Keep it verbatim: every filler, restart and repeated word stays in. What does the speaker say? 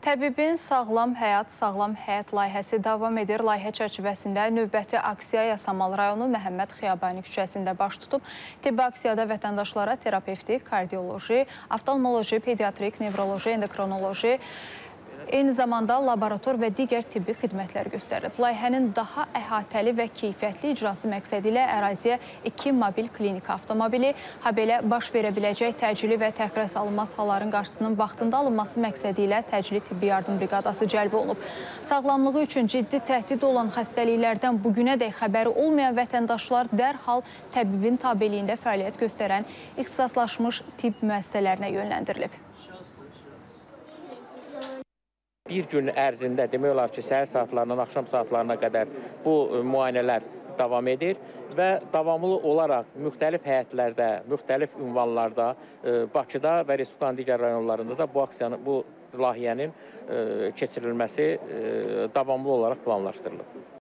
Təbibin Sağlam Həyat, Sağlam Həyat layihəsi davam edir. Layihə çərçivəsində növbəti aksiya Yasamal rayonu Məhəmməd Xiyabani küçəsində baş tutub. Tibbi aksiyada vətəndaşlara terapevtik, kardioloji, oftalmoloji, pediatrik, nevroloji, endokrinoloji, eyni zamanda laborator və digər tibbi xidmətlər göstərilib. Layihənin daha əhatəli və keyfiyyətli icrası məqsədi ilə əraziyə iki mobil klinika avtomobili, habelə baş verə biləcək təcili və təxirə salınmaz halların qarşısının vaxtında alınması məqsədi ilə təcili tibbi yardım briqadası cəlb olunub. Sağlamlığı üçün ciddi təhdid olan xəstəliklərdən bugünədək xəbəri olmayan vətəndaşlar dərhal təbibin tabeliyində fəaliyyət göstərən ixtisaslaşmış tibb müəssisələrinə yönləndirilib. Bir gün ərzində demək olar ki, səhər saatlarından axşam saatlarına qədər bu müayinələr davam edir və davamlı olaraq müxtəlif həyətlərdə, müxtəlif ünvanlarda, Bakıda və Respublikanın digər rayonlarında da bu aksiyanın, bu layihənin keçirilməsi davamlı olaraq planlaşdırılıb.